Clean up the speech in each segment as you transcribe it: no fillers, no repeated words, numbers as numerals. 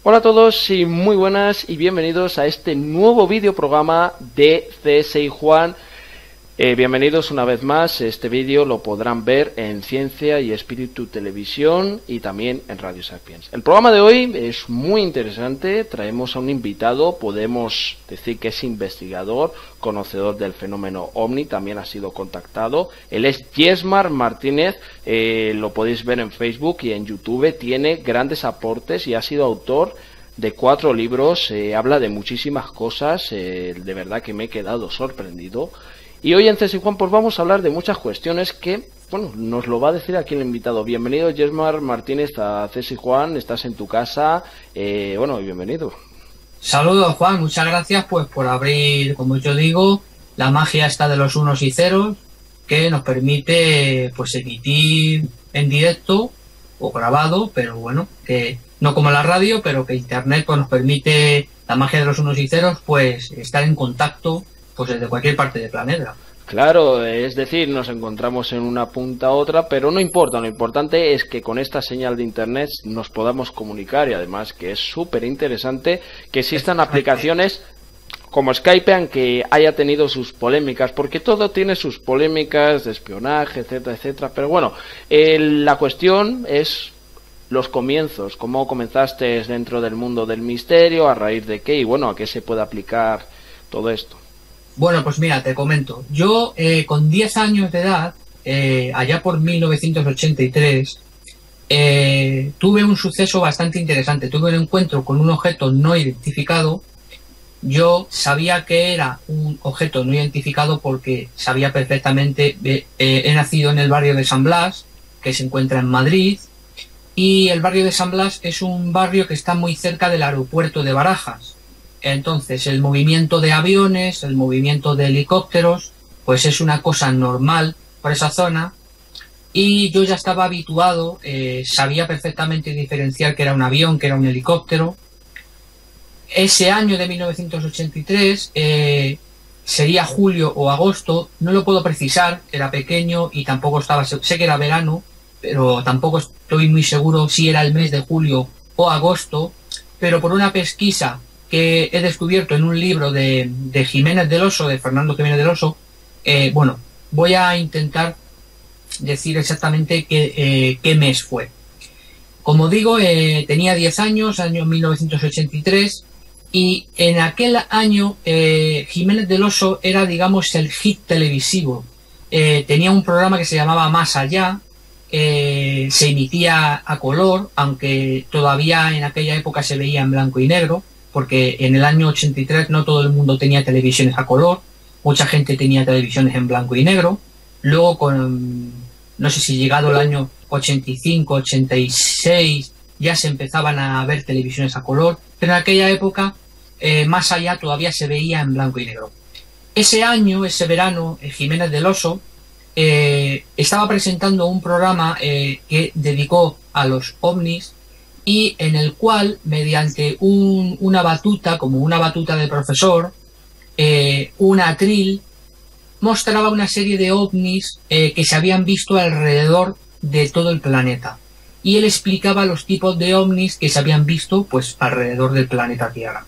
Hola a todos y muy buenas y bienvenidos a este nuevo vídeo programa de CSI Juan. Bienvenidos una vez más. Este vídeo lo podrán ver en Ciencia y Espíritu Televisión y también en Radio Sapiens. El programa de hoy es muy interesante. Traemos a un invitado, podemos decir que es investigador, conocedor del fenómeno OVNI, también ha sido contactado. Él es Yesmar Martínez, lo podéis ver en Facebook y en YouTube. Tiene grandes aportes y ha sido autor de 4 libros, habla de muchísimas cosas, de verdad que me he quedado sorprendido. Y hoy en CSI Juan pues vamos a hablar de muchas cuestiones que, bueno, nos lo va a decir aquí el invitado. Bienvenido, Yesmar Martínez, a CSI Juan, estás en tu casa, bueno, bienvenido. Saludos, Juan, muchas gracias pues por abrir, como yo digo, la magia esta de los unos y ceros que nos permite pues emitir en directo o grabado, pero bueno, que no como la radio, pero que internet pues nos permite, la magia de los unos y ceros, pues estar en contacto pues desde cualquier parte del planeta. Claro, es decir, nos encontramos en una punta a otra, pero no importa, lo importante es que con esta señal de internet nos podamos comunicar y además que es súper interesante que existan aplicaciones como Skype, aunque haya tenido sus polémicas, porque todo tiene sus polémicas de espionaje, etcétera, etcétera, pero bueno, la cuestión es los comienzos, cómo comenzaste dentro del mundo del misterio, a raíz de qué y bueno, a qué se puede aplicar todo esto. Bueno, pues mira, te comento. Yo, con 10 años de edad, allá por 1983, tuve un suceso bastante interesante. Tuve un encuentro con un objeto no identificado. Yo sabía que era un objeto no identificado porque sabía perfectamente, he nacido en el barrio de San Blas, que se encuentra en Madrid, y el barrio de San Blas es un barrio que está muy cerca del aeropuerto de Barajas. Entonces, el movimiento de aviones, el movimiento de helicópteros, pues es una cosa normal por esa zona. Y yo ya estaba habituado, sabía perfectamente diferenciar que era un avión, que era un helicóptero. Ese año de 1983, sería julio o agosto, no lo puedo precisar, era pequeño y tampoco estaba, sé que era verano, pero tampoco estoy muy seguro si era el mes de julio o agosto, pero por una pesquisa que he descubierto en un libro de Jiménez del Oso, de Fernando Jiménez del Oso, bueno, voy a intentar decir exactamente qué mes fue. Como digo, tenía 10 años, año 1983, y en aquel año Jiménez del Oso era, digamos, el hit televisivo. Tenía un programa que se llamaba Más Allá, se emitía a color, aunque todavía en aquella época se veía en blanco y negro, porque en el año 83 no todo el mundo tenía televisiones a color, mucha gente tenía televisiones en blanco y negro. Luego, no sé si llegado el año 85, 86, ya se empezaban a ver televisiones a color, pero en aquella época, Más Allá todavía se veía en blanco y negro. Ese año, ese verano, Jiménez del Oso estaba presentando un programa que dedicó a los ovnis, y en el cual, mediante una batuta, como una batuta de profesor, un atril, mostraba una serie de ovnis que se habían visto alrededor de todo el planeta. Y él explicaba los tipos de ovnis que se habían visto pues alrededor del planeta Tierra.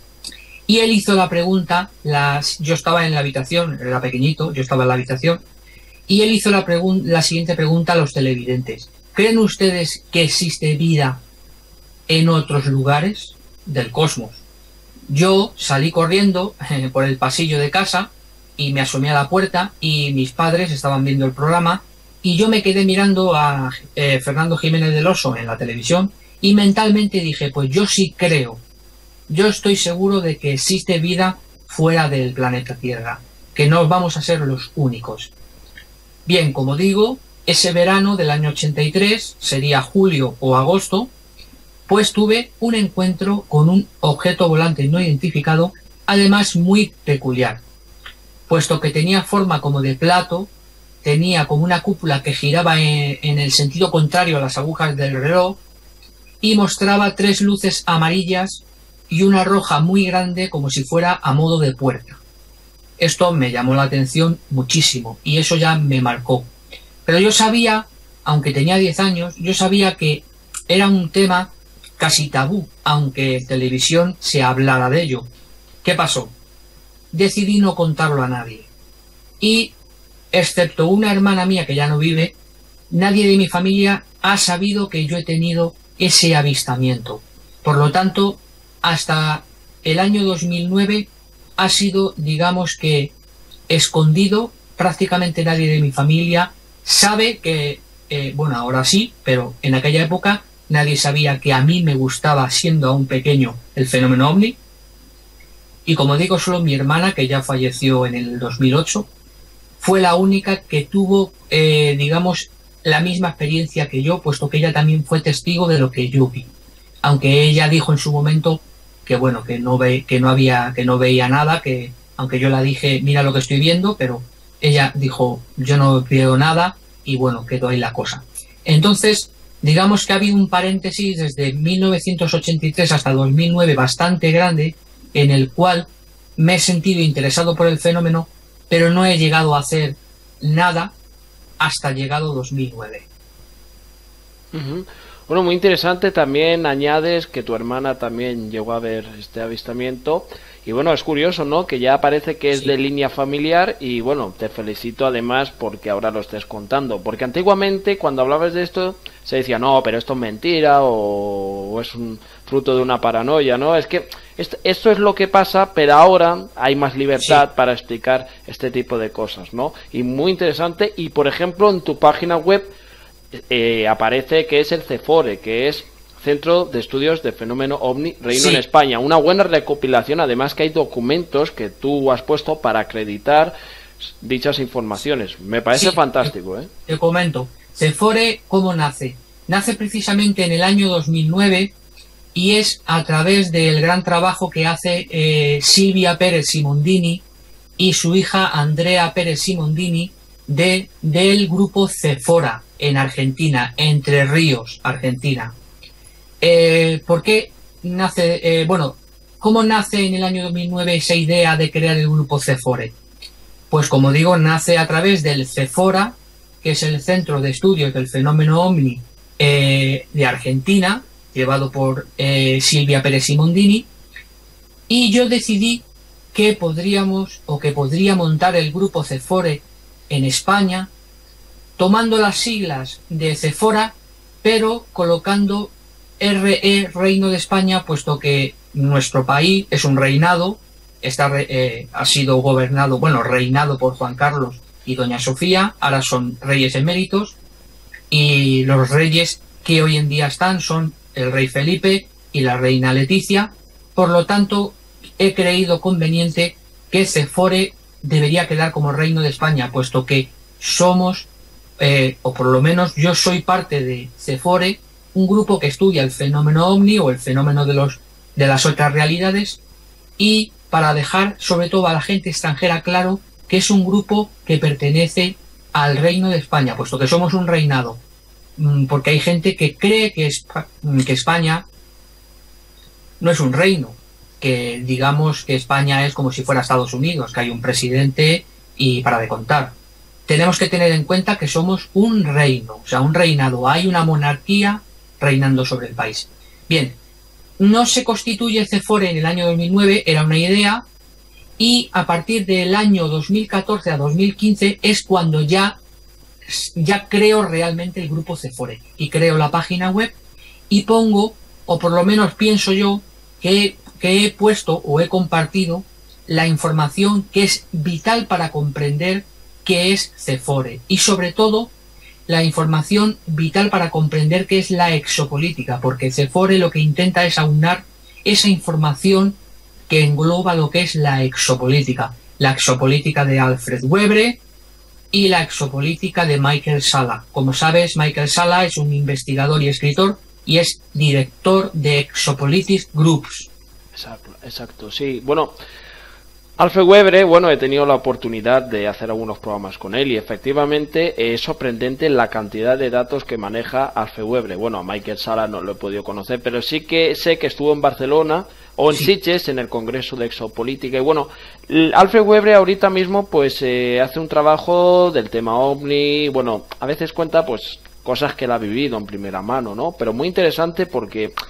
Y él hizo la pregunta, yo estaba en la habitación, era pequeñito, yo estaba en la habitación, y él hizo la siguiente pregunta a los televidentes. ¿Creen ustedes que existe vida en otros lugares del cosmos? Yo salí corriendo por el pasillo de casa y me asomé a la puerta y mis padres estaban viendo el programa y yo me quedé mirando a Fernando Jiménez del Oso en la televisión y mentalmente dije, pues yo sí creo, yo estoy seguro de que existe vida fuera del planeta Tierra, que no vamos a ser los únicos. Bien, como digo, ese verano del año 83, sería julio o agosto, pues tuve un encuentro con un objeto volante no identificado, además muy peculiar, puesto que tenía forma como de plato, tenía como una cúpula que giraba en el sentido contrario a las agujas del reloj y mostraba 3 luces amarillas y una roja muy grande como si fuera a modo de puerta. Esto me llamó la atención muchísimo y eso ya me marcó. Pero yo sabía, aunque tenía 10 años, yo sabía que era un tema casi tabú, aunque en televisión se hablara de ello. ¿Qué pasó? Decidí no contarlo a nadie. Y, excepto una hermana mía que ya no vive, nadie de mi familia ha sabido que yo he tenido ese avistamiento. Por lo tanto, hasta el año 2009 ha sido, digamos que, escondido. Prácticamente nadie de mi familia sabe que, bueno, ahora sí, pero en aquella época nadie sabía que a mí me gustaba, siendo aún pequeño, el fenómeno ovni. Y como digo, solo mi hermana, que ya falleció en el 2008, fue la única que tuvo, digamos, la misma experiencia que yo, puesto que ella también fue testigo de lo que yo vi. Aunque ella dijo en su momento que bueno, que no veía nada, que aunque yo la dije, mira lo que estoy viendo, pero ella dijo, yo no veo nada, y bueno, quedó ahí la cosa. Entonces, digamos que ha habido un paréntesis desde 1983 hasta 2009 bastante grande, en el cual me he sentido interesado por el fenómeno, pero no he llegado a hacer nada hasta llegado 2009. Uh-huh. Bueno, muy interesante. También añades que tu hermana también llegó a ver este avistamiento. Y bueno, es curioso, ¿no? Que ya parece que es de línea familiar. Y bueno, te felicito además porque ahora lo estés contando. Porque antiguamente cuando hablabas de esto se decía, no, pero esto es mentira o es un fruto de una paranoia, ¿no? Es que esto es lo que pasa, pero ahora hay más libertad para explicar este tipo de cosas, ¿no? Y muy interesante. Y por ejemplo, en tu página web aparece que es el CEFORE, que es Centro de Estudios de Fenómeno OVNI Reino en España. Una buena recopilación, además que hay documentos que tú has puesto para acreditar dichas informaciones. Me parece fantástico, ¿eh? Te comento. CEFORE, ¿cómo nace? Nace precisamente en el año 2009 y es a través del gran trabajo que hace Silvia Pérez Simondini y su hija Andrea Pérez Simondini del grupo CEFORA en Argentina, Entre Ríos, Argentina. ¿Por qué nace? ¿Cómo nace en el año 2009 esa idea de crear el grupo CEFORE? Pues como digo, nace a través del CEFORA, que es el Centro de Estudios del Fenómeno OVNI de Argentina, llevado por Silvia Pérez Simondini, y yo decidí que podría montar el grupo CEFORE en España, tomando las siglas de CEFORA, pero colocando RE, Reino de España, puesto que nuestro país es un reinado, ha sido gobernado, reinado por Juan Carlos y Doña Sofía, ahora son reyes eméritos, y los reyes que hoy en día están son el rey Felipe y la reina Leticia. Por lo tanto, he creído conveniente que CEFORE debería quedar como Reino de España, puesto que somos, o por lo menos yo soy parte de CEFORE, un grupo que estudia el fenómeno OVNI o el fenómeno de las otras realidades, y para dejar sobre todo a la gente extranjera claro que es un grupo que pertenece al Reino de España, puesto que somos un reinado, porque hay gente que cree que España no es un reino, que digamos que España es como si fuera Estados Unidos, que hay un presidente y para de contar. Tenemos que tener en cuenta que somos un reino, o sea, un reinado, hay una monarquía reinando sobre el país. Bien, no se constituye CEFORE en el año 2009, era una idea, y a partir del año 2014 a 2015 es cuando ya creo realmente el grupo CEFORE, y creo la página web, y pongo, o por lo menos pienso yo, que he puesto o he compartido la información que es vital para comprender qué es CEFORE, y sobre todo la información vital para comprender qué es la exopolítica, porque CEFORE lo que intenta es aunar esa información que engloba lo que es la exopolítica de Alfred Webre y la exopolítica de Michael Salla. Como sabes, Michael Salla es un investigador y escritor y es director de Exopolitics Groups. Exacto, sí. Bueno, Alfred Webre, he tenido la oportunidad de hacer algunos programas con él y efectivamente es sorprendente la cantidad de datos que maneja Alfred Webre. A Michael Salla no lo he podido conocer, pero sí que sé que estuvo en Barcelona o en Sitges en el Congreso de Exopolítica. Y Alfred Webre ahorita mismo hace un trabajo del tema OVNI, a veces cuenta cosas que él ha vivido en primera mano, ¿no? Pero muy interesante porque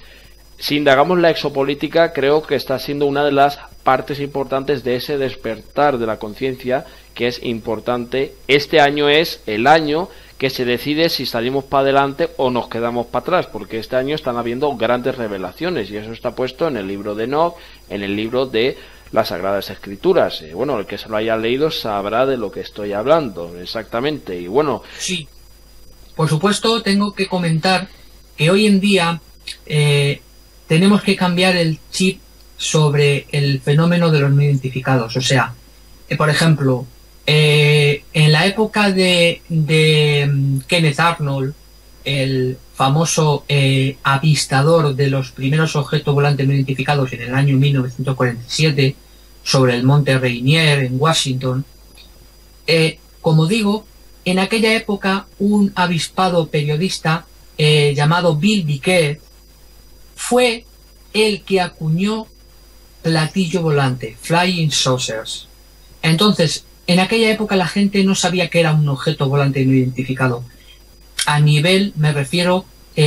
si indagamos la exopolítica, creo que está siendo una de las partes importantes de ese despertar de la conciencia, que es importante. Este año es el año que se decide si salimos para adelante o nos quedamos para atrás, porque este año están habiendo grandes revelaciones, y eso está puesto en el libro de Enoch, en el libro de las Sagradas Escrituras. Bueno, el que se lo haya leído sabrá de lo que estoy hablando, exactamente. Y bueno... Sí, por supuesto, tengo que comentar que hoy en día tenemos que cambiar el chip sobre el fenómeno de los no identificados. O sea, por ejemplo, en la época de Kenneth Arnold, el famoso avistador de los primeros objetos volantes no identificados en el año 1947 sobre el monte Rainier en Washington, como digo, en aquella época un avispado periodista llamado Bill Biquet fue el que acuñó platillo volante, flying saucers. Entonces, en aquella época la gente no sabía que era un objeto volante no identificado. A nivel, me refiero,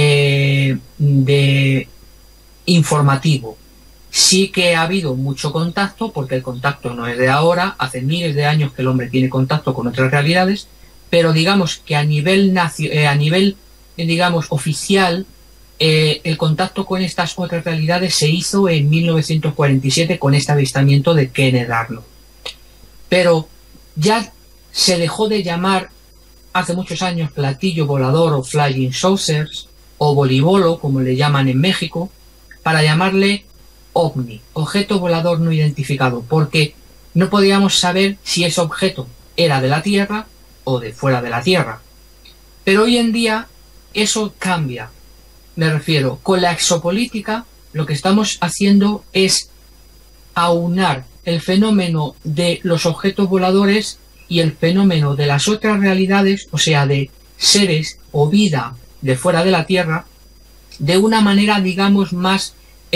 de informativo. Sí que ha habido mucho contacto, porque el contacto no es de ahora, hace miles de años que el hombre tiene contacto con otras realidades, pero digamos que a nivel, digamos, oficial, el contacto con estas otras realidades se hizo en 1947 con este avistamiento de Kenneth Arnold. Pero ya se dejó de llamar hace muchos años platillo volador o flying saucers o volibolo, como le llaman en México, para llamarle ovni, objeto volador no identificado, porque no podíamos saber si ese objeto era de la Tierra o de fuera de la Tierra. Pero hoy en día eso cambia. Me refiero, con la exopolítica lo que estamos haciendo es aunar el fenómeno de los objetos voladores y el fenómeno de las otras realidades, o sea, de seres o vida de fuera de la Tierra, de una manera, digamos, más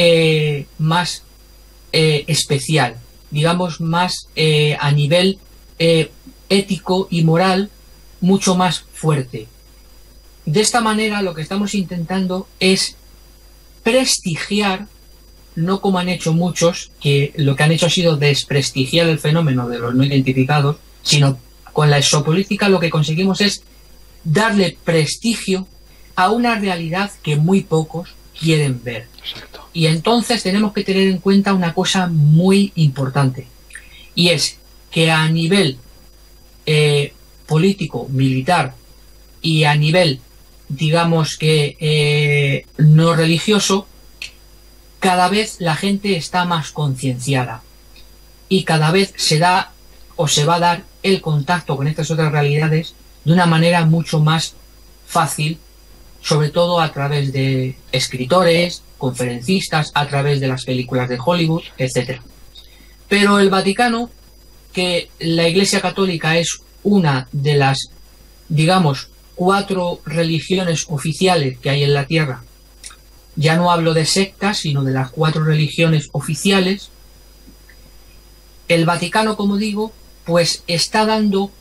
especial, digamos, más a nivel ético y moral, mucho más fuerte. De esta manera lo que estamos intentando es prestigiar, no como han hecho muchos, que lo que han hecho ha sido desprestigiar el fenómeno de los no identificados, sino con la exopolítica lo que conseguimos es darle prestigio a una realidad que muy pocos quieren ver. Exacto. Y entonces tenemos que tener en cuenta una cosa muy importante, y es que a nivel político, militar y a nivel, digamos que no religioso, cada vez la gente está más concienciada y cada vez se da o se va a dar el contacto con estas otras realidades de una manera mucho más fácil, sobre todo a través de escritores, conferencistas, a través de las películas de Hollywood, etc. Pero el Vaticano, que la Iglesia Católica es una de las, digamos, 4 religiones oficiales que hay en la Tierra, ya no hablo de sectas, sino de las 4 religiones oficiales, el Vaticano, como digo, pues está dando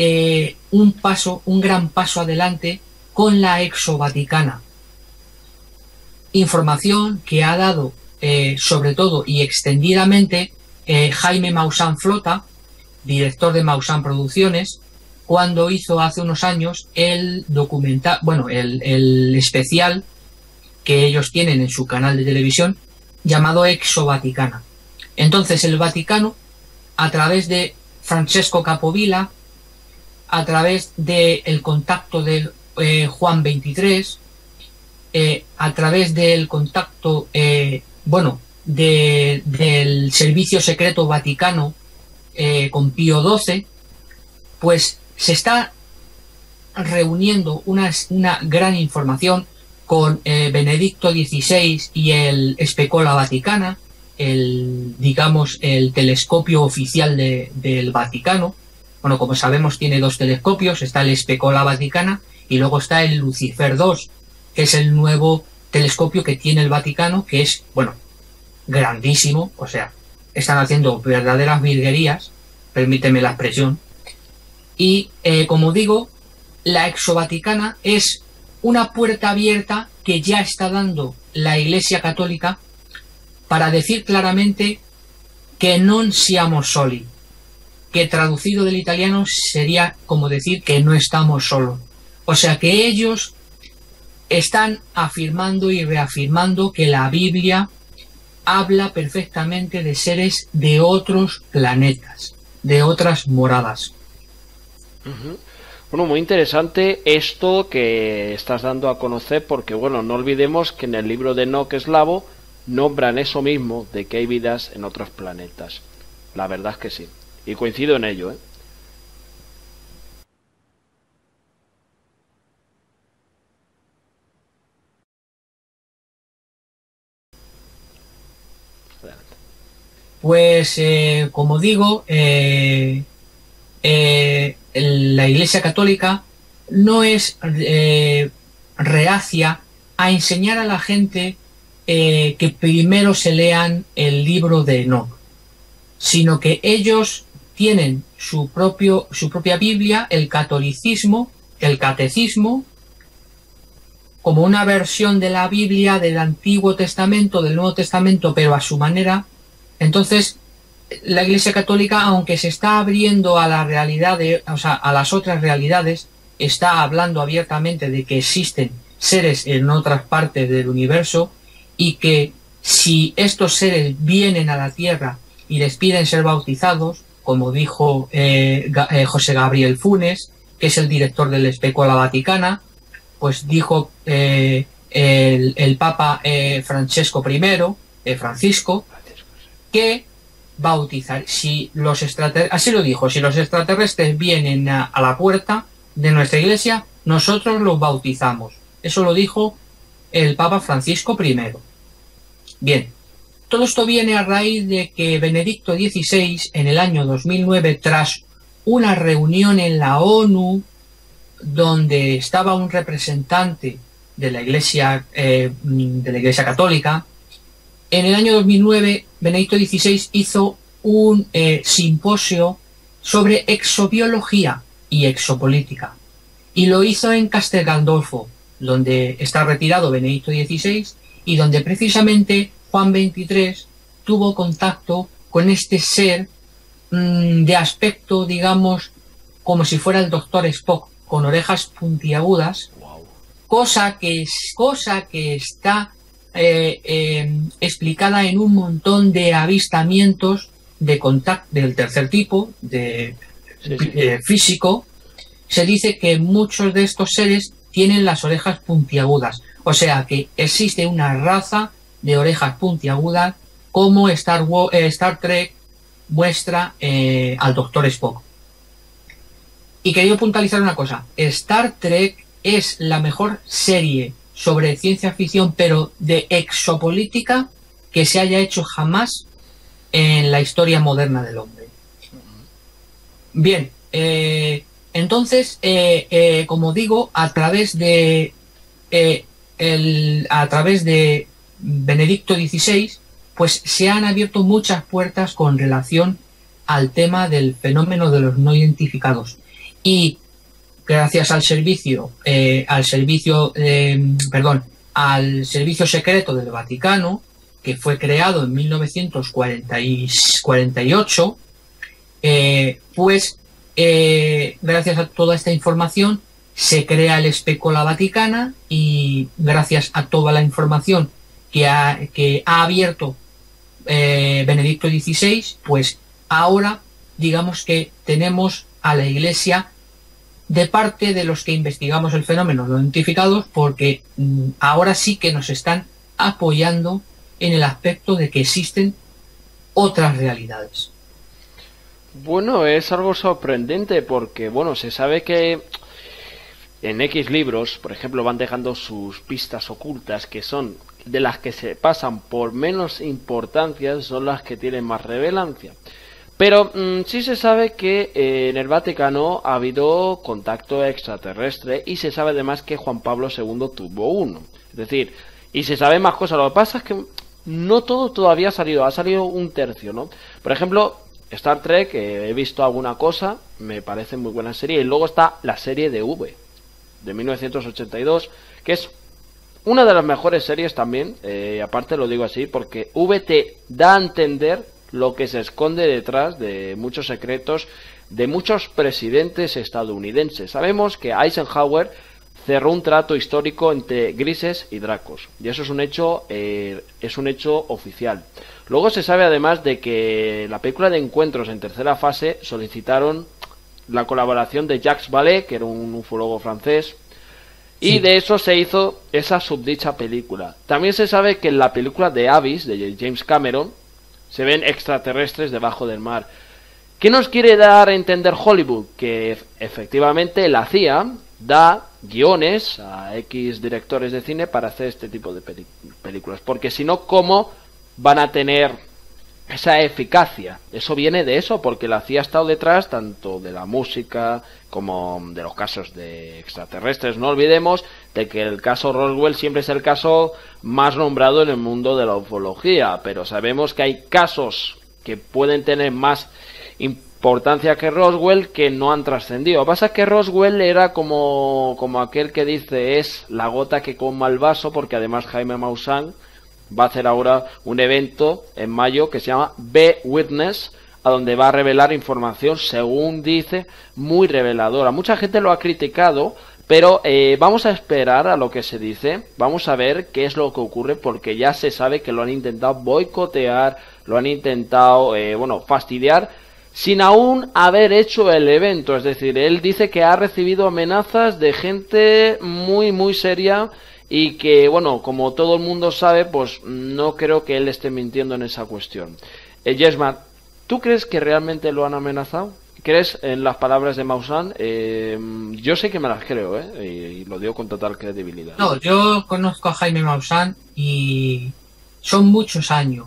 un gran paso adelante con la exovaticana. Información que ha dado sobre todo y extendidamente Jaime Maussan Flota, director de Maussan Producciones, cuando hizo hace unos años el documental, bueno, el especial que ellos tienen en su canal de televisión llamado Exovaticana. Entonces el Vaticano, a través de Francesco Capovilla, a través del contacto de Juan 23, a través del contacto del Servicio Secreto Vaticano con Pío XII, pues se está reuniendo una gran información con Benedicto XVI y el Specola Vaticana, el telescopio oficial del Vaticano. Bueno, como sabemos, tiene 2 telescopios, está el Specola Vaticana y luego está el Lucifer II, que es el nuevo telescopio que tiene el Vaticano, que es, bueno, grandísimo, o sea, están haciendo verdaderas virguerías, permíteme la expresión. Y, como digo, la exovaticana es una puerta abierta que ya está dando la Iglesia Católica para decir claramente que non siamo soli, que traducido del italiano sería como decir que no estamos solos. O sea que ellos están afirmando y reafirmando que la Biblia habla perfectamente de seres de otros planetas, de otras moradas. Bueno, muy interesante esto que estás dando a conocer, porque bueno, no olvidemos que en el libro de Enoc eslavo nombran eso mismo, de que hay vidas en otros planetas. La verdad es que sí, y coincido en ello, ¿eh? Pues, como digo, la Iglesia Católica no es reacia a enseñar a la gente que primero se lean el libro de Enoc, sino que ellos tienen su propia Biblia, el catolicismo, el catecismo, como una versión de la Biblia del Antiguo Testamento, del Nuevo Testamento, pero a su manera. Entonces, la Iglesia Católica, aunque se está abriendo a la realidad, a las otras realidades, está hablando abiertamente de que existen seres en otras partes del universo y que si estos seres vienen a la Tierra y les piden ser bautizados, como dijo José Gabriel Funes, que es el director del Specola Vaticana, pues dijo el Papa Francisco, que bautizar, si los extraterrestres, así lo dijo, si los extraterrestres vienen a la puerta de nuestra iglesia, nosotros los bautizamos. Eso lo dijo el Papa Francisco I. Bien, todo esto viene a raíz de que Benedicto XVI, en el año 2009, tras una reunión en la ONU, donde estaba un representante de la Iglesia Católica, en el año 2009, Benedicto XVI hizo un simposio sobre exobiología y exopolítica. Y lo hizo en Castel Gandolfo, donde está retirado Benedicto XVI y donde precisamente Juan XXIII tuvo contacto con este ser de aspecto, digamos, como si fuera el Doctor Spock, con orejas puntiagudas, cosa que está explicada en un montón de avistamientos de contacto del tercer tipo, físico. Se dice que muchos de estos seres tienen las orejas puntiagudas, o sea que existe una raza de orejas puntiagudas como Star Trek muestra al Doctor Spock. Y quería puntualizar una cosa: Star Trek es la mejor serie sobre ciencia ficción, pero de exopolítica, que se haya hecho jamás en la historia moderna del hombre. Bien, entonces, como digo, a través de Benedicto XVI, pues se han abierto muchas puertas con relación al tema del fenómeno de los no identificados. Y gracias al servicio secreto del Vaticano, que fue creado en 1948, gracias a toda esta información se crea el Specola Vaticana, y gracias a toda la información que ha abierto Benedicto XVI, pues ahora digamos que tenemos a la Iglesia de parte de los que investigamos el fenómeno no identificados, porque ahora sí que nos están apoyando en el aspecto de que existen otras realidades. Bueno, es algo sorprendente porque, bueno, se sabe que en X libros, por ejemplo, van dejando sus pistas ocultas, que son de las que se pasan por menos importancia, son las que tienen más relevancia. Pero sí se sabe que en el Vaticano ha habido contacto extraterrestre, y se sabe además que Juan Pablo II tuvo uno. Es decir, y se sabe más cosas. Lo que pasa es que no todo todavía ha salido un tercio, ¿no? Por ejemplo, Star Trek, he visto alguna cosa, me parece muy buena serie. Y luego está la serie de V, de 1982, que es una de las mejores series también, aparte lo digo así, porque VT da a entender lo que se esconde detrás de muchos secretos de muchos presidentes estadounidenses. Sabemos que Eisenhower cerró un trato histórico entre grises y dracos, y eso es un hecho oficial. Luego se sabe además de que la película de Encuentros en tercera fase solicitaron la colaboración de Jacques Vallée, que era un ufólogo francés, y de eso se hizo esa subdicha película. También se sabe que en la película de Abyss, de James Cameron, se ven extraterrestres debajo del mar. ¿Qué nos quiere dar a entender Hollywood? Que efectivamente la CIA da guiones a X directores de cine para hacer este tipo de películas. Porque si no, ¿cómo van a tener esa eficacia? Eso viene de eso, porque la CIA ha estado detrás tanto de la música como de los casos de extraterrestres. No olvidemos de que el caso Roswell siempre es el caso más nombrado en el mundo de la ufología, pero sabemos que hay casos que pueden tener más importancia que Roswell que no han trascendido. Lo que pasa es que Roswell era como aquel que dice es la gota que colma el vaso, porque además Jaime Maussan va a hacer ahora un evento en mayo que se llama Be Witness, a donde va a revelar información, según dice, muy reveladora. Mucha gente lo ha criticado, pero vamos a esperar a lo que se dice, vamos a ver qué es lo que ocurre, porque ya se sabe que lo han intentado boicotear, lo han intentado, fastidiar, sin aún haber hecho el evento. Es decir, él dice que ha recibido amenazas de gente muy seria, y que, como todo el mundo sabe, pues no creo que él esté mintiendo en esa cuestión. Yesma, ¿tú crees que realmente lo han amenazado? ¿Crees en las palabras de Maussan? Yo sé que me las creo, y lo digo con total credibilidad. No, yo conozco a Jaime Maussan y son muchos años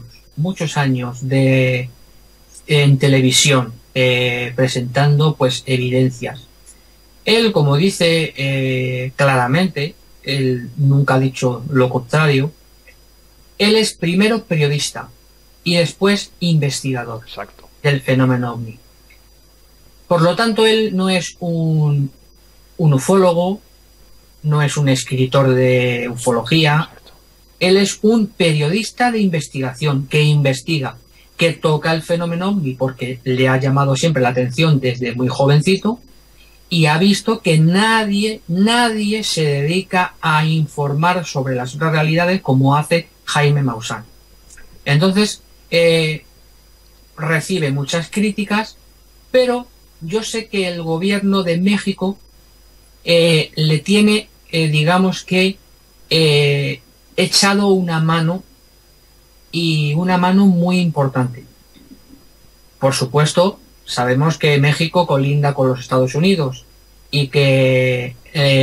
en televisión presentando pues evidencias. Él, como dice claramente, él nunca ha dicho lo contrario, él es primero periodista y después investigador. Exacto. Del fenómeno OVNI. Por lo tanto, él no es un ufólogo, no es un escritor de ufología. Exacto. Él es un periodista de investigación que investiga, que toca el fenómeno OVNI porque le ha llamado siempre la atención desde muy jovencito, y ha visto que nadie se dedica a informar sobre las otras realidades como hace Jaime Maussan. Entonces, recibe muchas críticas, pero yo sé que el gobierno de México le tiene, echado una mano, y una mano muy importante. Por supuesto, sabemos que México colinda con los Estados Unidos y que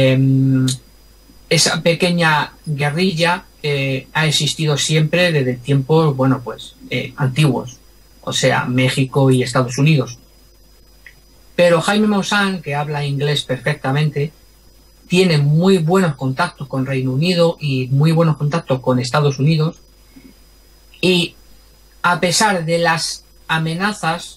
esa pequeña guerrilla ha existido siempre desde tiempos, antiguos, o sea, México y Estados Unidos. Pero Jaime Maussan, que habla inglés perfectamente, tiene muy buenos contactos con Reino Unido y muy buenos contactos con Estados Unidos, y a pesar de las amenazas,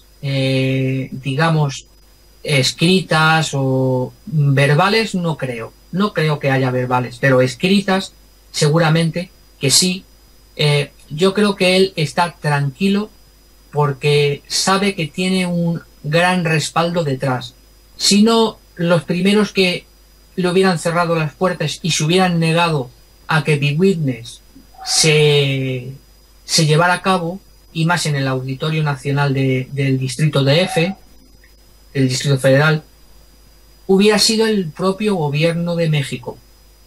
escritas o verbales, no creo que haya verbales, pero escritas seguramente que sí. Yo creo que él está tranquilo porque sabe que tiene un gran respaldo detrás. Si no, los primeros que le hubieran cerrado las puertas y se hubieran negado a que Be Witness se llevara a cabo, y más en el Auditorio Nacional del Distrito DF, el Distrito Federal, hubiera sido el propio gobierno de México.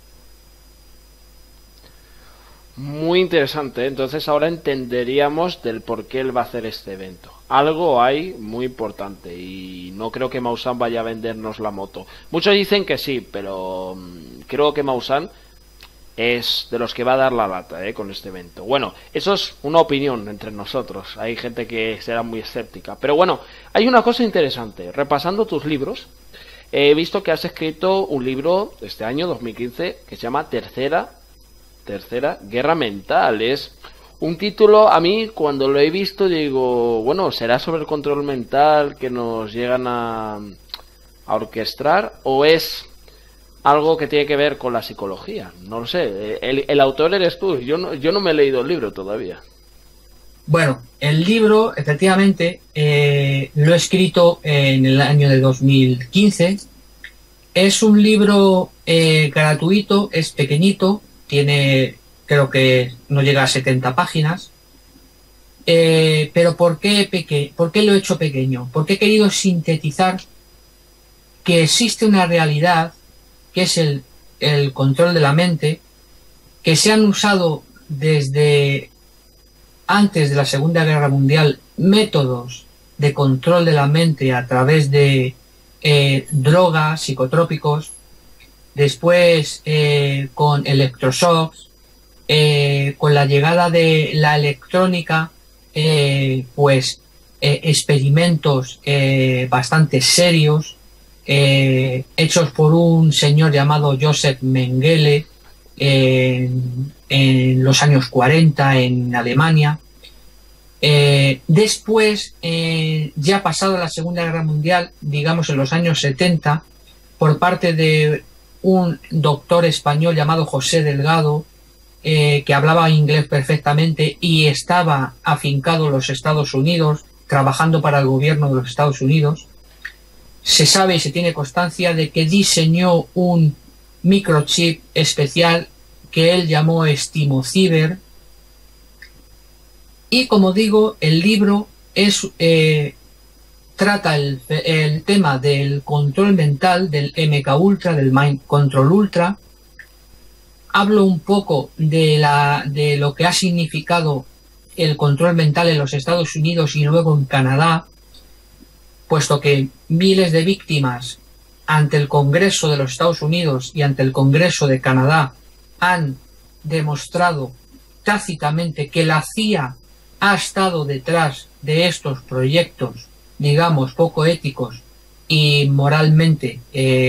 Muy interesante, entonces ahora entenderíamos del por qué él va a hacer este evento. Algo hay muy importante y no creo que Maussan vaya a vendernos la moto. Muchos dicen que sí, pero creo que Maussan es de los que va a dar la lata con este evento. Bueno, eso es una opinión entre nosotros. Hay gente que será muy escéptica. Pero bueno, hay una cosa interesante. Repasando tus libros, he visto que has escrito un libro este año, 2015, que se llama Tercera Guerra Mental. Es un título, a mí cuando lo he visto digo, bueno, ¿será sobre el control mental que nos llegan a orquestar? ¿O es algo que tiene que ver con la psicología. No lo sé. El autor eres tú. Yo no me he leído el libro todavía. Bueno, el libro, efectivamente, lo he escrito en el año de 2015. Es un libro gratuito, es pequeñito, tiene, creo que no llega a 70 páginas. Pero ¿por qué lo he hecho pequeño? Porque he querido sintetizar que existe una realidad que es el control de la mente, que se han usado desde antes de la Segunda Guerra Mundial métodos de control de la mente a través de drogas, psicotrópicos, después con electroshocks, con la llegada de la electrónica, experimentos bastante serios, hechos por un señor llamado Joseph Mengele en los años 40 en Alemania. Después, ya pasado la Segunda Guerra Mundial, digamos en los años 70, por parte de un doctor español llamado José Delgado, que hablaba inglés perfectamente y estaba afincado en los Estados Unidos, trabajando para el gobierno de los Estados Unidos. Se sabe y se tiene constancia de que diseñó un microchip especial que él llamó Estimociber. Y como digo, el libro trata el tema del control mental, del MK Ultra, del Mind Control Ultra. Hablo un poco de lo que ha significado el control mental en los Estados Unidos y luego en Canadá, puesto que miles de víctimas ante el Congreso de los Estados Unidos y ante el Congreso de Canadá han demostrado tácitamente que la CIA ha estado detrás de estos proyectos, digamos, poco éticos y moralmente,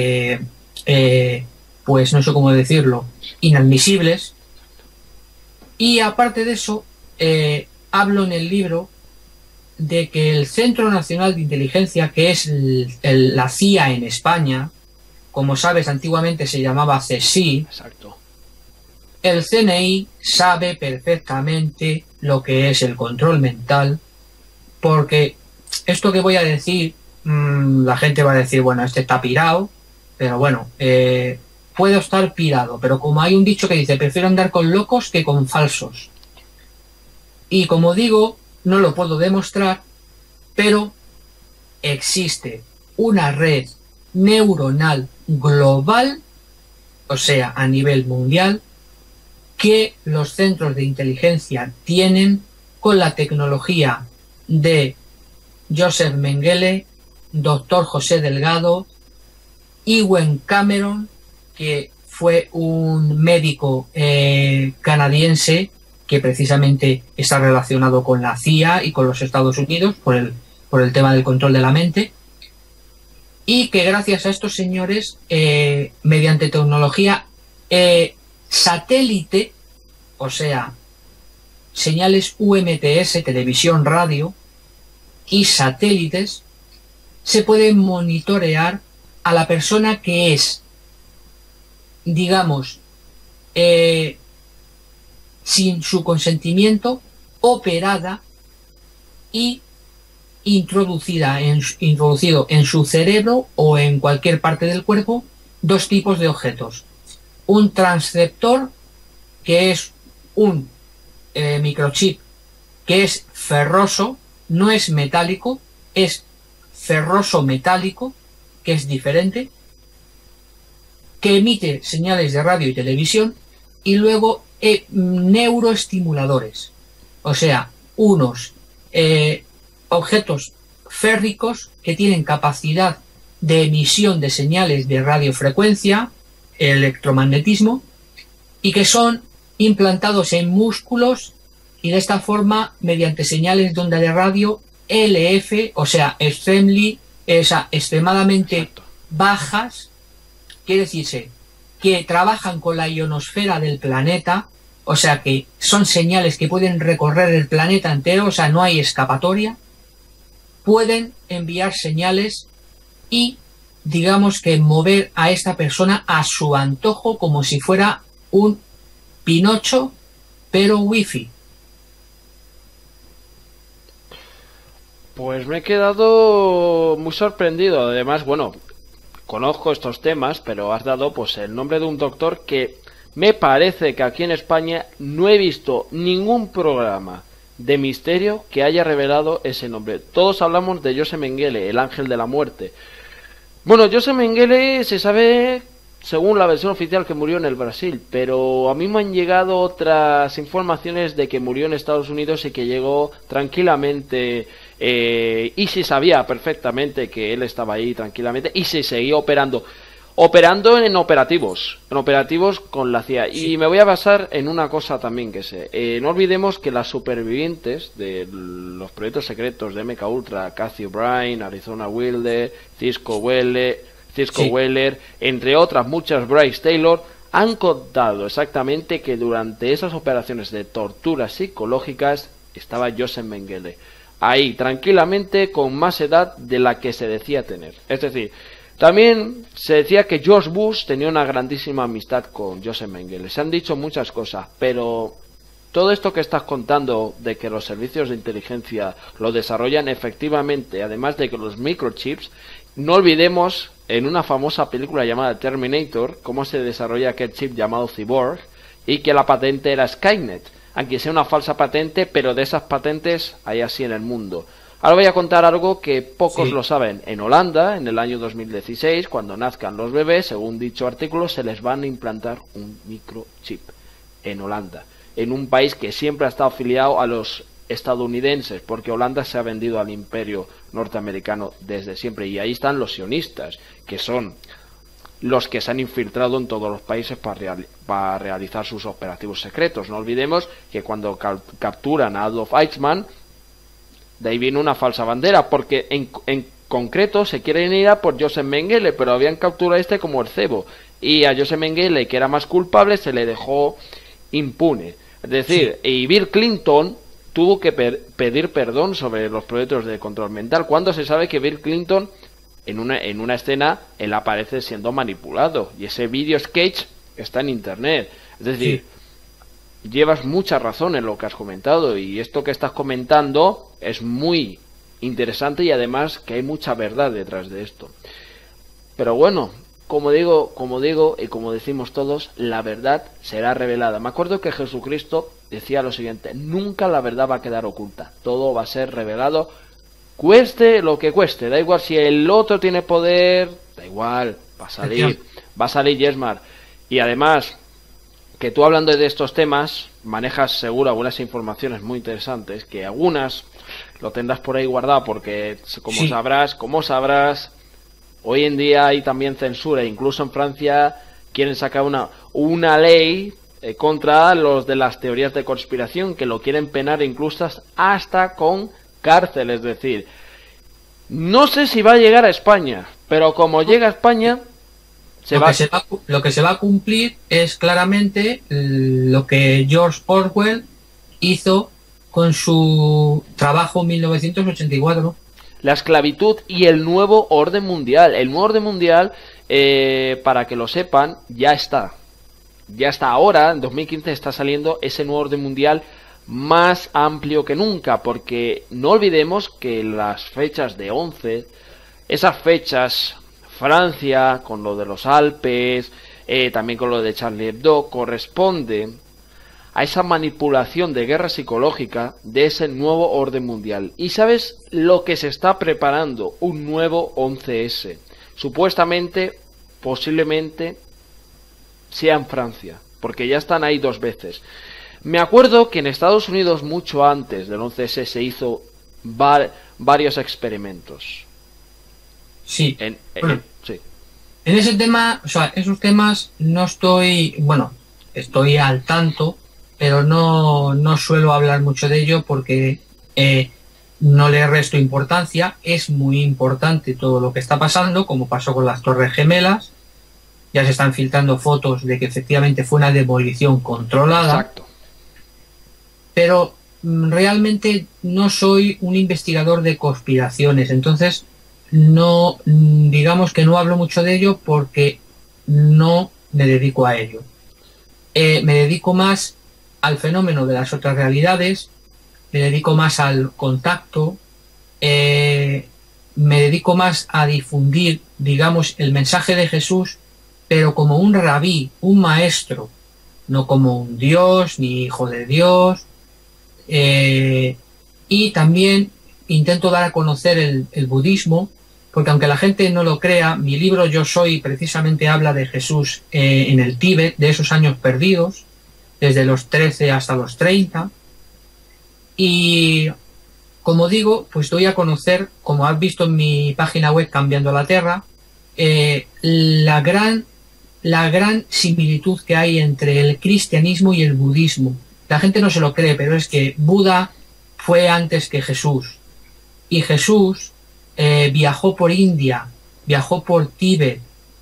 pues no sé cómo decirlo, inadmisibles. Y aparte de eso, hablo en el libro de que el Centro Nacional de Inteligencia, que es la CIA en España, como sabes, antiguamente se llamaba CSI. Exacto. El CNI sabe perfectamente lo que es el control mental, porque esto que voy a decir, la gente va a decir, bueno, este está pirado, pero bueno, puedo estar pirado, pero como hay un dicho que dice, prefiero andar con locos que con falsos. Y como digo, no lo puedo demostrar, pero existe una red neuronal global, o sea, a nivel mundial, que los centros de inteligencia tienen con la tecnología de Joseph Mengele, doctor José Delgado, Ewen Cameron, que fue un médico canadiense que precisamente está relacionado con la CIA y con los Estados Unidos por el tema del control de la mente, y que gracias a estos señores, mediante tecnología satélite, o sea, señales UMTS, televisión, radio y satélites, se puede monitorear a la persona que es, digamos, sin su consentimiento, operada y introducido en su cerebro o en cualquier parte del cuerpo dos tipos de objetos. Un transceptor, que es un microchip que es ferroso, no es metálico, es ferroso metálico, que es diferente, que emite señales de radio y televisión, y luego neuroestimuladores, o sea, unos objetos férricos que tienen capacidad de emisión de señales de radiofrecuencia, electromagnetismo, y que son implantados en músculos, y de esta forma, mediante señales de onda de radio LF, o sea, extremadamente bajas, quiere decirse que trabajan con la ionosfera del planeta, o sea que son señales que pueden recorrer el planeta entero, o sea, no hay escapatoria, pueden enviar señales y digamos que mover a esta persona a su antojo como si fuera un Pinocho, pero wifi. Pues me he quedado muy sorprendido. Además, bueno, conozco estos temas, pero has dado pues el nombre de un doctor que me parece que aquí en España no he visto ningún programa de misterio que haya revelado ese nombre. Todos hablamos de Joseph Mengele, el ángel de la muerte. Bueno, Joseph Mengele se sabe, según la versión oficial, que murió en el Brasil, pero a mí me han llegado otras informaciones de que murió en Estados Unidos y que llegó tranquilamente, y se sabía perfectamente que él estaba ahí tranquilamente y se seguía operando en operativos con la CIA. Y me voy a basar en una cosa también que sé. No olvidemos que las supervivientes de los proyectos secretos de MK Ultra, Cathy O'Brien, Arizona Wilde, Cisco Weller, entre otras muchas, Bryce Taylor, han contado exactamente que durante esas operaciones de torturas psicológicas estaba Joseph Mengele ahí tranquilamente con más edad de la que se decía tener. Es decir, también se decía que George Bush tenía una grandísima amistad con Joseph Mengele. Se han dicho muchas cosas, pero todo esto que estás contando de que los servicios de inteligencia lo desarrollan efectivamente, además de que los microchips, no olvidemos en una famosa película llamada Terminator cómo se desarrolla aquel chip llamado Cyborg y que la patente era Skynet, aunque sea una falsa patente, pero de esas patentes hay así en el mundo. Ahora voy a contar algo que pocos lo saben. En Holanda, en el año 2016, cuando nazcan los bebés, según dicho artículo, se les van a implantar un microchip. En Holanda, en un país que siempre ha estado afiliado a los estadounidenses, porque Holanda se ha vendido al imperio norteamericano desde siempre. Y ahí están los sionistas, que son los que se han infiltrado en todos los países para realizar sus operativos secretos. No olvidemos que cuando capturan a Adolf Eichmann, de ahí viene una falsa bandera, porque en concreto se quieren ir a por Joseph Mengele, pero habían capturado a este como el cebo, y a Joseph Mengele, que era más culpable, se le dejó impune. Es decir, y Bill Clinton tuvo que pedir perdón sobre los proyectos de control mental, cuando se sabe que Bill Clinton en una escena él aparece siendo manipulado, y ese video sketch está en internet. Es decir, llevas mucha razón en lo que has comentado, y esto que estás comentando es muy interesante, y además que hay mucha verdad detrás de esto. Pero bueno, como digo y como decimos todos, la verdad será revelada. Me acuerdo que Jesucristo decía lo siguiente: nunca la verdad va a quedar oculta, todo va a ser revelado, cueste lo que cueste. Da igual si el otro tiene poder, da igual, va a salir Yesmar. Y además, que tú, hablando de estos temas, manejas seguro algunas informaciones muy interesantes, que algunas lo tendrás por ahí guardado, porque como sabrás, hoy en día hay también censura. Incluso en Francia quieren sacar una ley contra los de las teorías de conspiración, que lo quieren penar incluso hasta con cárcel. Es decir, no sé si va a llegar a España, pero como llega a España, lo que se va a cumplir es claramente lo que George Orwell hizo con su trabajo 1984. La esclavitud y el nuevo orden mundial. El nuevo orden mundial, para que lo sepan, ya está. Ya está ahora, en 2015 está saliendo ese nuevo orden mundial más amplio que nunca, porque no olvidemos que las fechas de 11, esas fechas, Francia, con lo de los Alpes, también con lo de Charlie Hebdo, corresponde a esa manipulación de guerra psicológica de ese nuevo orden mundial. ¿Y sabes lo que se está preparando? Un nuevo 11S. Supuestamente, posiblemente, sea en Francia, porque ya están ahí 2 veces. Me acuerdo que en Estados Unidos, mucho antes del 11S, se hizo varios experimentos. Sí. Sí. En ese tema, o sea, esos temas no estoy, bueno, estoy al tanto, pero no suelo hablar mucho de ello porque no le resto importancia. Es muy importante todo lo que está pasando, como pasó con las Torres Gemelas. Ya se están filtrando fotos de que efectivamente fue una demolición controlada. Exacto. Pero realmente no soy un investigador de conspiraciones, entonces no, digamos que no hablo mucho de ello porque no me dedico a ello. Me dedico más al fenómeno de las otras realidades, me dedico más al contacto, me dedico más a difundir, digamos, el mensaje de Jesús, pero como un rabí, un maestro, no como un Dios ni hijo de Dios. Y también intento dar a conocer el budismo, porque aunque la gente no lo crea, mi libro Yo Soy precisamente habla de Jesús en el Tíbet, de esos años perdidos, desde los 13 hasta los 30. Y como digo, pues doy a conocer, como has visto en mi página web Cambiando la Tierra, la gran similitud que hay entre el cristianismo y el budismo. La gente no se lo cree, pero es que Buda fue antes que Jesús. Y Jesús viajó por India, viajó por Tíbet,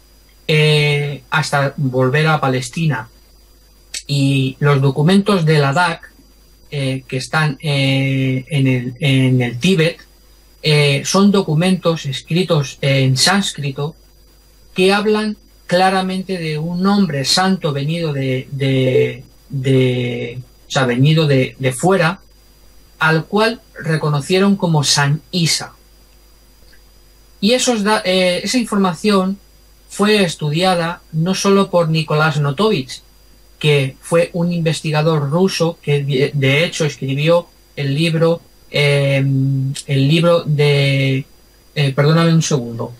hasta volver a Palestina. Y los documentos de Ladakh, que están en el Tíbet, son documentos escritos en sánscrito que hablan claramente de un hombre santo venido de fuera, al cual reconocieron como San Isa. Y esa información fue estudiada no solo por Nicolás Notovich, que fue un investigador ruso que de hecho escribió el libro de... perdóname un segundo.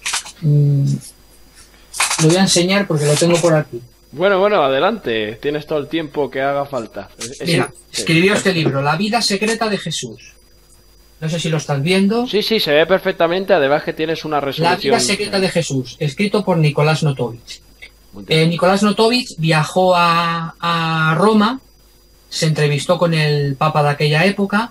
Lo voy a enseñar porque lo tengo por aquí. Bueno, adelante. Tienes todo el tiempo que haga falta. Mira, escribió este libro, La vida secreta de Jesús. No sé si lo estás viendo. Sí, se ve perfectamente. Además que tienes una resolución. La vida secreta de Jesús, escrito por Nicolás Notovich. Nicolás Notovich viajó a Roma, se entrevistó con el Papa de aquella época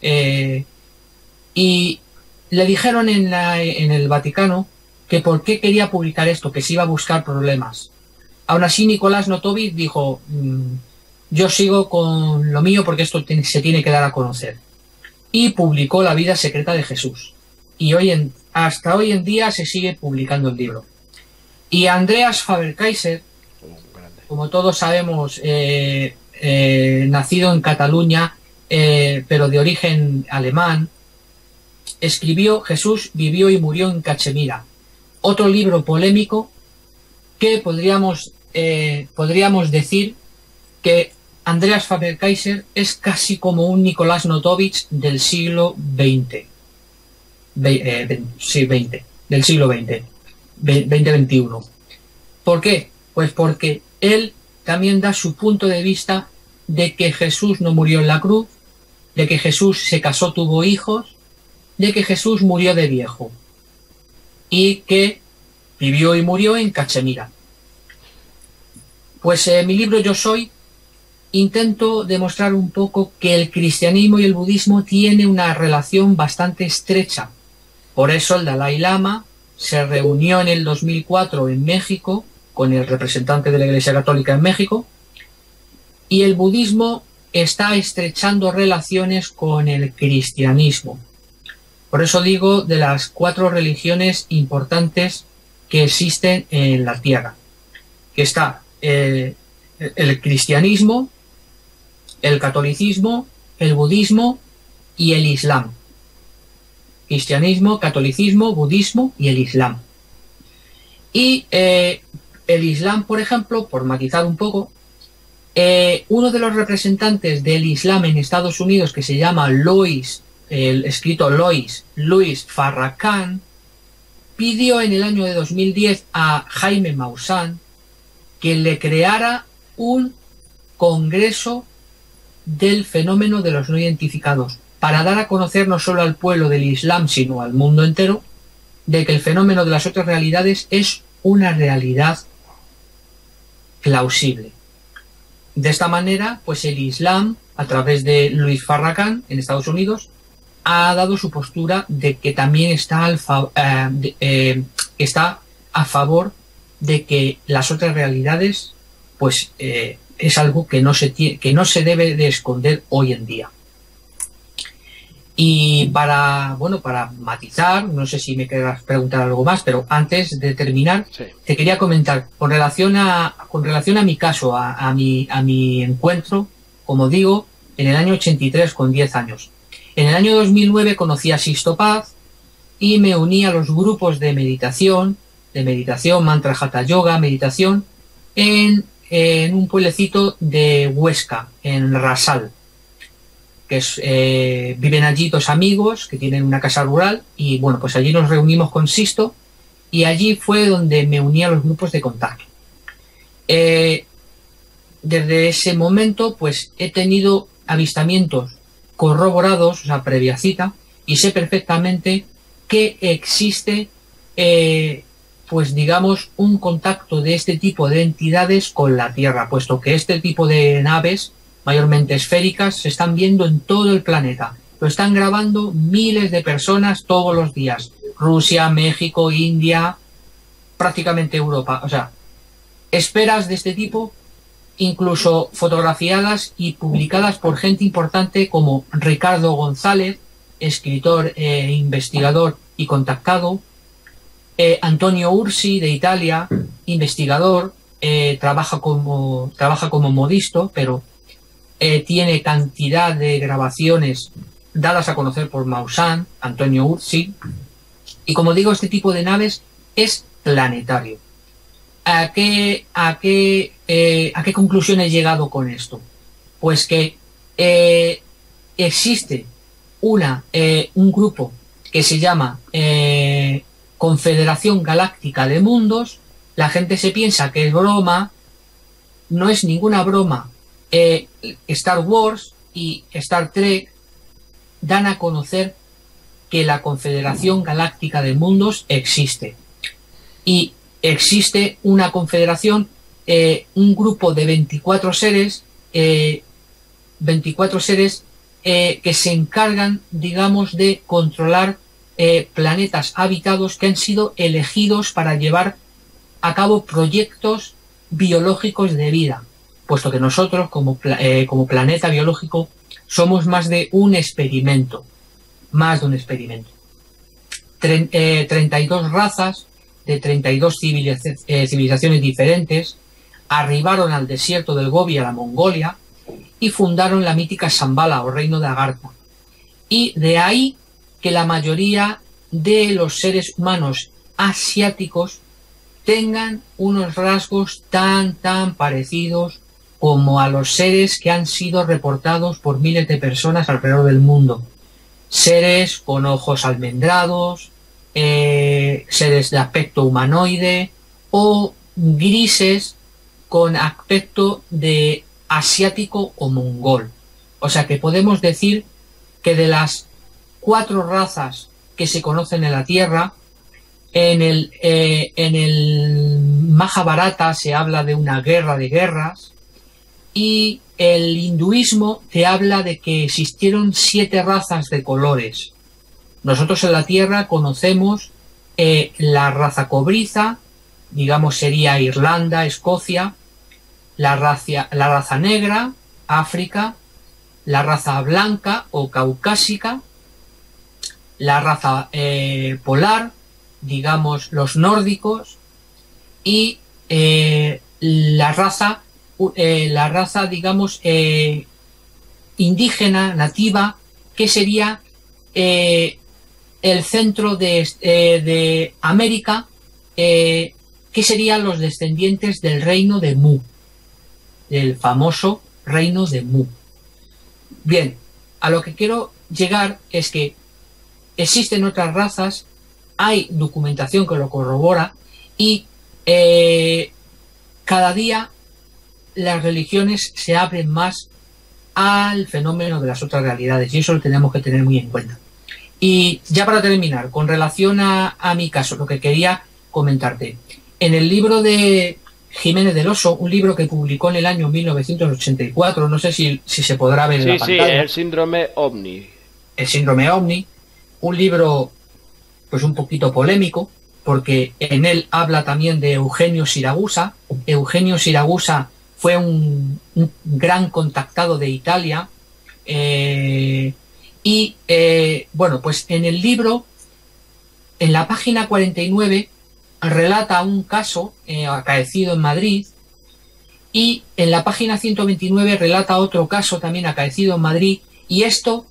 y le dijeron en el Vaticano que por qué quería publicar esto, que se iba a buscar problemas. Aún así, Nicolás Notovich dijo, yo sigo con lo mío porque esto se tiene que dar a conocer. Y publicó La vida secreta de Jesús. Y hasta hoy en día se sigue publicando el libro. Y Andreas Faber-Kaiser, como todos sabemos, nacido en Cataluña, pero de origen alemán, escribió Jesús vivió y murió en Cachemira. Otro libro polémico que podríamos decir que Andreas Faber-Kaiser es casi como un Nicolás Notovich del siglo XX. Del siglo XX. 2021. ¿Por qué? Pues porque él también da su punto de vista de que Jesús no murió en la cruz, de que Jesús se casó, tuvo hijos, de que Jesús murió de viejo y que vivió y murió en Cachemira. Pues mi libro Yo Soy intento demostrar un poco que el cristianismo y el budismo tienen una relación bastante estrecha. Por eso el Dalai Lama se reunió en el 2004 en México con el representante de la Iglesia Católica en México, y el budismo está estrechando relaciones con el cristianismo. Por eso digo de las 4 religiones importantes que existen en la Tierra, que está el cristianismo, el catolicismo, el budismo y el islam. Cristianismo, catolicismo, budismo y el islam. Y el islam, por ejemplo, por matizar un poco, uno de los representantes del islam en Estados Unidos, que se llama Louis Farrakhan, pidió en el año de 2010 a Jaime Maussan que le creara un congreso del fenómeno de los no identificados, para dar a conocer no solo al pueblo del Islam, sino al mundo entero, de que el fenómeno de las otras realidades es una realidad plausible. De esta manera, pues el Islam, a través de Louis Farrakhan en Estados Unidos, ha dado su postura de que también está a favor de que las otras realidades, pues es algo que no se debe de esconder hoy en día. Y para matizar, no sé si me querrás preguntar algo más, pero antes de terminar, Sí. te quería comentar con relación a mi caso, a mi encuentro, como digo, en el año 83 con 10 años. En el año 2009 conocí a Sixto Paz y me uní a los grupos de meditación, mantra hatha yoga, meditación, en un pueblecito de Huesca, en Rasal, que viven allí dos amigos que tienen una casa rural y bueno, pues allí nos reunimos con Sixto y allí fue donde me uní a los grupos de contacto. Desde ese momento pues he tenido avistamientos corroborados, o sea, previa cita, y sé perfectamente que existe pues digamos un contacto de este tipo de entidades con la Tierra, puesto que este tipo de naves mayormente esféricas se están viendo en todo el planeta. Lo están grabando miles de personas todos los días. Rusia, México, India, prácticamente Europa. O sea, esferas de este tipo, incluso fotografiadas y publicadas por gente importante como Ricardo González, escritor, investigador y contactado, Antonio Ursi de Italia, investigador, trabaja como modisto, pero tiene cantidad de grabaciones dadas a conocer por Maussan, Antonio Ursi, y como digo, este tipo de naves es planetario. ¿A qué conclusión he llegado con esto? Pues que existe un grupo que se llama Confederación Galáctica de Mundos. La gente se piensa que es broma, no es ninguna broma. Star Wars y Star Trek dan a conocer que la Confederación Galáctica de Mundos existe. Y existe una confederación, un grupo de 24 seres, que se encargan, digamos, de controlar planetas habitados que han sido elegidos para llevar a cabo proyectos biológicos de vida, puesto que nosotros como planeta biológico somos más de un experimento. 32 razas de 32 civilizaciones diferentes arribaron al desierto del Gobi, a la Mongolia, y fundaron la mítica Shambhala o Reino de Agartha. Y de ahí que la mayoría de los seres humanos asiáticos tengan unos rasgos tan parecidos como a los seres que han sido reportados por miles de personas alrededor del mundo. Seres con ojos almendrados, seres de aspecto humanoide o grises con aspecto de asiático o mongol. O sea que podemos decir que de las 4 razas que se conocen en la Tierra, en el Mahabharata se habla de una guerra de guerras, y el hinduismo te habla de que existieron 7 razas de colores. Nosotros en la Tierra conocemos la raza cobriza, digamos sería Irlanda, Escocia, la raza negra, África, la raza blanca o caucásica, la raza polar, digamos los nórdicos, y la raza digamos indígena, nativa, que sería el centro de América, que serían los descendientes del reino de Mu, del famoso reino de Mu. Bien, a lo que quiero llegar es que existen otras razas, hay documentación que lo corrobora, y cada día las religiones se abren más al fenómeno de las otras realidades, y eso lo tenemos que tener muy en cuenta. Y ya para terminar, con relación a mi caso, lo que quería comentarte, en el libro de Jiménez del Oso, un libro que publicó en el año 1984, no sé si se podrá ver en la pantalla. Sí, el síndrome OVNI. El síndrome OVNI, un libro pues un poquito polémico, porque en él habla también de Eugenio Siragusa. Eugenio Siragusa fue un gran contactado de Italia, Y bueno, pues en el libro, en la página 49, relata un caso acaecido en Madrid, y en la página 129 relata otro caso también acaecido en Madrid, y esto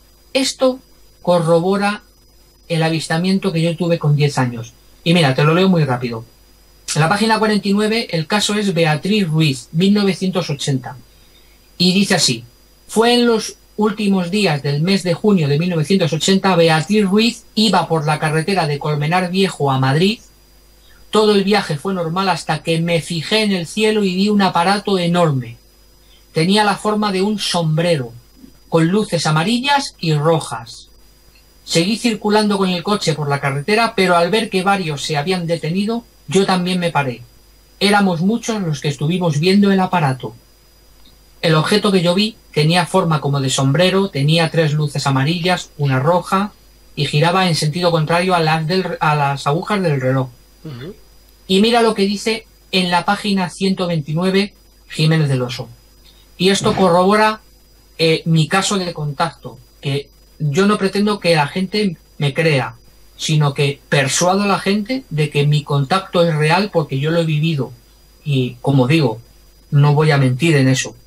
corrobora el avistamiento que yo tuve con 10 años. Y mira, te lo leo muy rápido. En la página 49 el caso es Beatriz Ruiz, 1980. Y dice así: fue en los últimos días del mes de junio de 1980, Beatriz Ruiz iba por la carretera de Colmenar Viejo a Madrid. Todo el viaje fue normal hasta que me fijé en el cielo y vi un aparato enorme. Tenía la forma de un sombrero, con luces amarillas y rojas. Seguí circulando con el coche por la carretera, pero al ver que varios se habían detenido, yo también me paré. Éramos muchos los que estuvimos viendo el aparato. El objeto que yo vi tenía forma como de sombrero, tenía 3 luces amarillas, una roja, y giraba en sentido contrario a las agujas del reloj. Y mira lo que dice en la página 129 Jiménez del Oso. Y esto corrobora mi caso de contacto, que yo no pretendo que la gente me crea, sino que persuado a la gente de que mi contacto es real porque yo lo he vivido. Y, como digo, no voy a mentir en eso.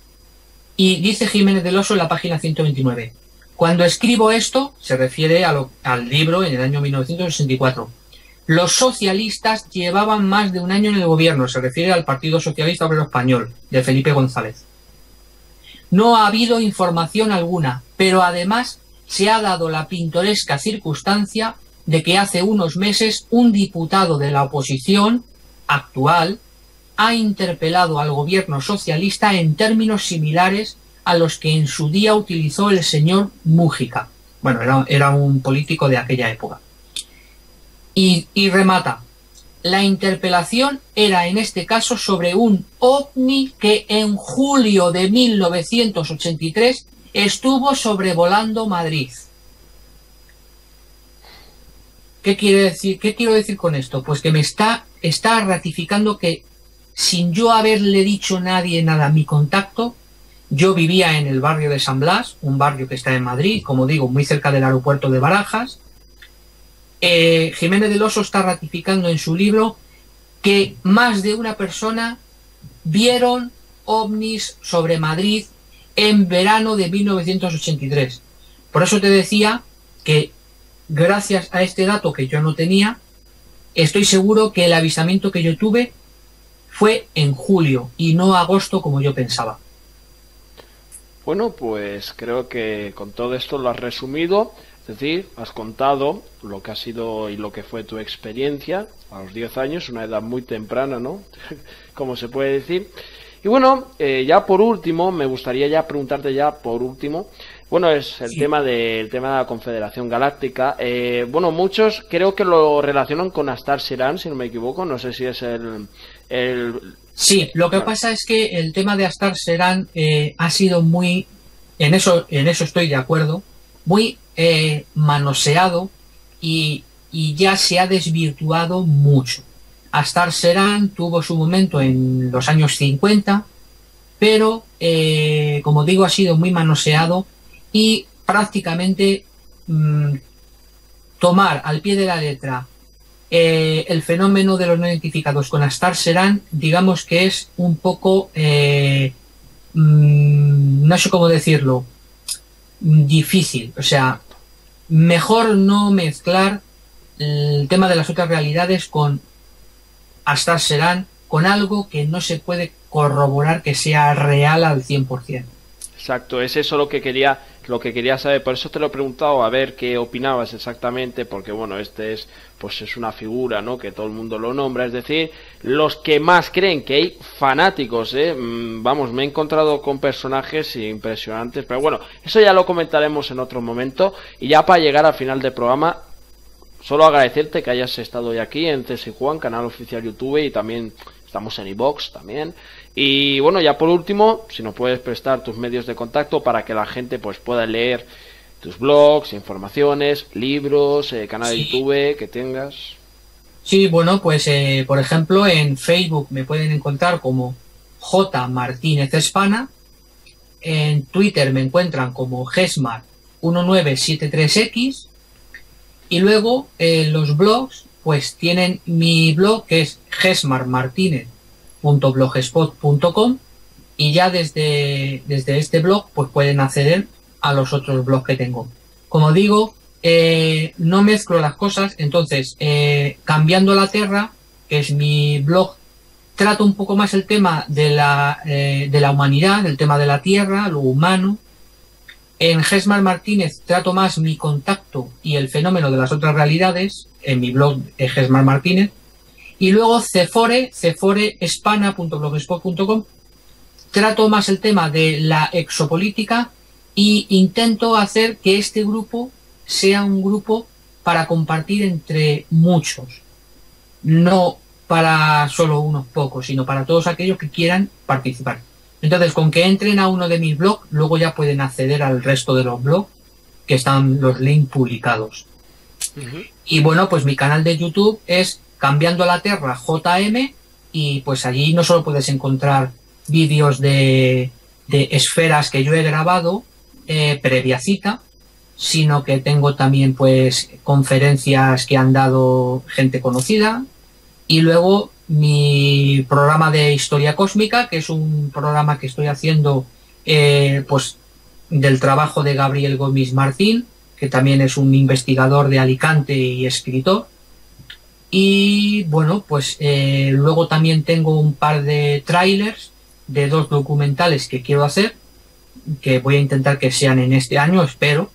Y dice Jiménez del Oso en la página 129. Cuando escribo esto, se refiere al libro en el año 1964. Los socialistas llevaban más de un año en el gobierno, se refiere al Partido Socialista Obrero Español, de Felipe González. No ha habido información alguna, pero además se ha dado la pintoresca circunstancia de que hace unos meses un diputado de la oposición actual ha interpelado al gobierno socialista en términos similares a los que en su día utilizó el señor Mújica. Bueno, era un político de aquella época. Y remata: la interpelación era en este caso sobre un ovni que en julio de 1983 estuvo sobrevolando Madrid. ¿Qué quiere decir? ¿Qué quiero decir con esto? Pues que me está ratificando que, sin yo haberle dicho a nadie nada, mi contacto, yo vivía en el barrio de San Blas, un barrio que está en Madrid, como digo, muy cerca del aeropuerto de Barajas. Jiménez del Oso está ratificando en su libro que más de una persona vieron ovnis sobre Madrid en verano de 1983. Por eso te decía que, gracias a este dato que yo no tenía, estoy seguro que el avistamiento que yo tuve fue en julio y no agosto como yo pensaba. Bueno, pues creo que con todo esto lo has resumido. Es decir, has contado lo que ha sido y lo que fue tu experiencia a los 10 años, una edad muy temprana, ¿no? Como se puede decir. Y bueno, ya por último, me gustaría ya preguntarte ya por último, bueno, es el tema de la Confederación Galáctica. Bueno, muchos creo que lo relacionan con Astar Serán, si no me equivoco, no sé si es el... Sí, lo que pasa es que el tema de Astar Serán ha sido muy, en eso estoy de acuerdo, muy manoseado y ya se ha desvirtuado mucho. Astar Serán tuvo su momento en los años 50, pero como digo, ha sido muy manoseado y prácticamente tomar al pie de la letra el fenómeno de los no identificados con Astar Serán, digamos que es un poco, no sé cómo decirlo, difícil. O sea, mejor no mezclar el tema de las otras realidades con Astar Serán, con algo que no se puede corroborar que sea real al 100%. Exacto, es eso lo que quería saber, por eso te lo he preguntado, a ver qué opinabas exactamente, porque bueno, es una figura, ¿no?, que todo el mundo lo nombra, es decir, los que más creen, que hay fanáticos, vamos, me he encontrado con personajes impresionantes, pero bueno, eso ya lo comentaremos en otro momento. Y ya para llegar al final del programa, solo agradecerte que hayas estado hoy aquí en CSI Juan, canal oficial YouTube, y también estamos en iVoox también. Y bueno, ya por último, si nos puedes prestar tus medios de contacto para que la gente pues pueda leer tus blogs, informaciones, libros, canal de YouTube que tengas. Sí, bueno, pues por ejemplo en Facebook me pueden encontrar como J. Martínez Espana, en Twitter me encuentran como Gesmar 1973X. Y luego los blogs, pues tienen mi blog, que es gesmarmartinez.blogspot.com, y ya desde este blog pues pueden acceder a los otros blogs que tengo. Como digo, no mezclo las cosas, entonces Cambiando la Tierra, que es mi blog, trato un poco más el tema de la humanidad, el tema de la Tierra, lo humano. En Gesmar Martínez trato más mi contacto y el fenómeno de las otras realidades, en mi blog Gesmar Martínez. Y luego ceforespana.blogspot.com, trato más el tema de la exopolítica y intento hacer que este grupo sea un grupo para compartir entre muchos, no para solo unos pocos, sino para todos aquellos que quieran participar. Entonces, con que entren a uno de mis blogs, luego ya pueden acceder al resto de los blogs, que están los links publicados. Y bueno, pues mi canal de YouTube es Cambiando la Tierra JM, y pues allí no solo puedes encontrar vídeos de esferas que yo he grabado previa cita, sino que tengo también pues conferencias que han dado gente conocida, y luego mi programa de historia cósmica, que es un programa que estoy haciendo pues del trabajo de Gabriel Gómez Martín, que también es un investigador de Alicante y escritor. Y bueno, pues luego también tengo un par de trailers de 2 documentales que quiero hacer, que voy a intentar que sean en este año, espero.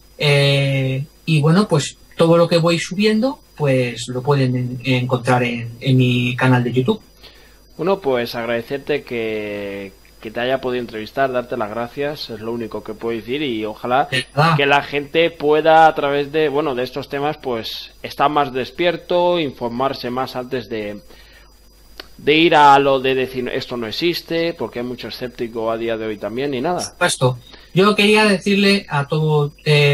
Y bueno, pues todo lo que voy subiendo, pues lo pueden encontrar en mi canal de YouTube. Bueno, pues agradecerte que te haya podido entrevistar, darte las gracias, es lo único que puedo decir, y ojalá que la gente pueda, a través de estos temas, pues estar más despierto, informarse más antes de ir a lo de decir esto no existe, porque hay mucho escéptico a día de hoy también, ni nada. Por supuesto. Yo quería decirle a todo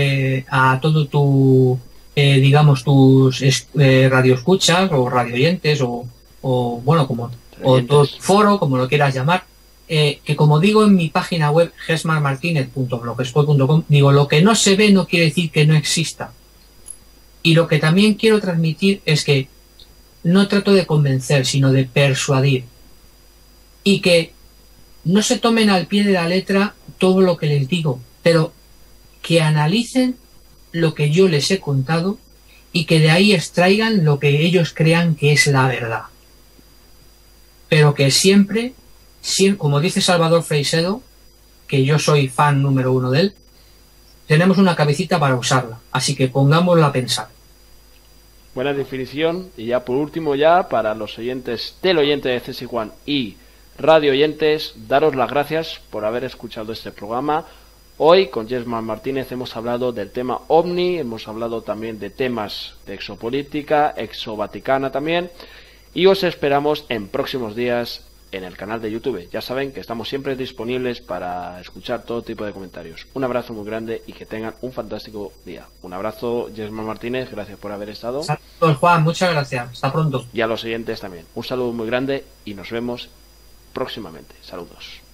tu digamos tus radioescuchas o radioyentes o bueno, como o tu foro, como lo quieras llamar, que como digo en mi página web gesmarmartinez.blogspot.com, digo, lo que no se ve no quiere decir que no exista. Y lo que también quiero transmitir es que no trato de convencer, sino de persuadir, y que no se tomen al pie de la letra todo lo que les digo, pero que analicen lo que yo les he contado y que de ahí extraigan lo que ellos crean que es la verdad. Pero que siempre, como dice Salvador Freixedo, que yo soy fan número 1 de él, tenemos una cabecita para usarla, así que pongámosla a pensar. Buena definición. Y ya por último, ya para los oyentes, teleoyentes de CSI Juan y radio oyentes, daros las gracias por haber escuchado este programa. Hoy con Gesmar Martínez hemos hablado del tema OVNI, hemos hablado también de temas de exopolítica, exovaticana también, y os esperamos en próximos días en el canal de YouTube. Ya saben que estamos siempre disponibles para escuchar todo tipo de comentarios. Un abrazo muy grande y que tengan un fantástico día. Un abrazo, Gesmar Martínez, gracias por haber estado. Saludos, Juan, muchas gracias, hasta pronto. Y a los oyentes también. Un saludo muy grande y nos vemos próximamente. Saludos.